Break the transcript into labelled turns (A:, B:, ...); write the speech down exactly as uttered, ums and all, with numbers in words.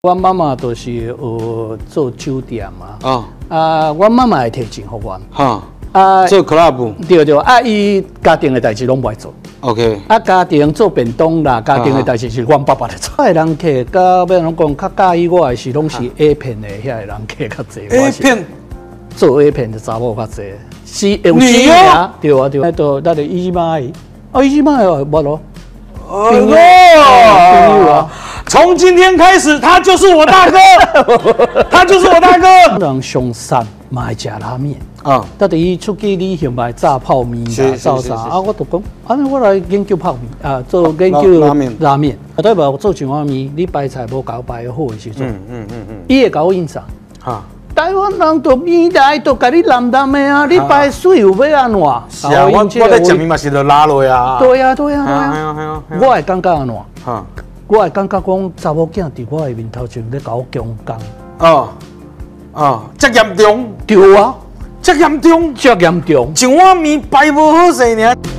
A: 我妈妈都是学做酒店嘛，
B: 哦，
A: 啊，我妈妈会提钱给我，
B: 哈，
A: 啊，
B: 做 club，
A: 对对，啊，伊家庭的代志拢不爱做。
B: OK，
A: 啊，家庭做便当啦，家庭的代志是阮爸爸在做。我的人客，甲要怎讲，较介意我的是拢是 A 片的遐个人客较济。
B: A 片
A: 做 A 片的查某较济，是用
B: 女
A: 钱
B: 哦
A: 啊，对啊对啊，都那个姨妈的，哦姨妈的无咯，朋友
B: 哦，
A: 朋友啊，
B: 从今天开始，他就是我大哥，他就是我大哥。
A: 人上山嘛会食拉面。
B: 啊，
A: 到底伊出去旅行嘛，炸泡面啦，炸啥啊？我就讲，安尼我来研究泡面啊，做研究
B: 拉面。
A: 拉面，啊，对吧？我做一碗面，你摆菜无搞摆好的时阵，
B: 嗯嗯嗯嗯，
A: 伊会甲我印象。
B: 哈，
A: 台湾人做面来都甲你烂烂的啊，你摆水有要安怎？
B: 是啊，我我在食面嘛是就拉落呀。
A: 对呀对呀对
B: 呀
A: 呀，我会感觉安怎？
B: 哈，
A: 我会感觉讲查某囝伫我的面头前咧甲我强攻。
B: 哦哦，这严重？
A: 对啊，
B: 这严重？
A: 这严重。
B: 一碗面摆无好势呢。